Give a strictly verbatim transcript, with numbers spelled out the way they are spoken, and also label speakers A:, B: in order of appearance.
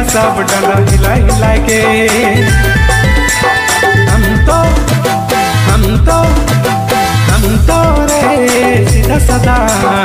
A: सब डाला हिला हिला के। हम तो हम तो हम तो रे सीधा साधा